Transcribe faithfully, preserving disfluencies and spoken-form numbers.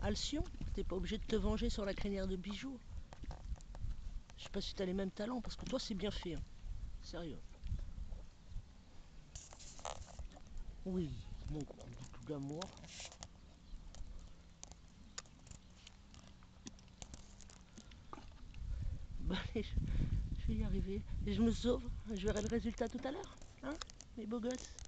Alcyon. T'es pas obligé de te venger sur la crinière de Bijoux. Je sais pas si t'as les mêmes talents, parce que toi c'est bien fait. Hein. Sérieux. Oui, mon gros doudou d'amour. Bah allez, je, je vais y arriver. Et je me sauve. Je verrai le résultat tout à l'heure. Hein, mes beaux gosses.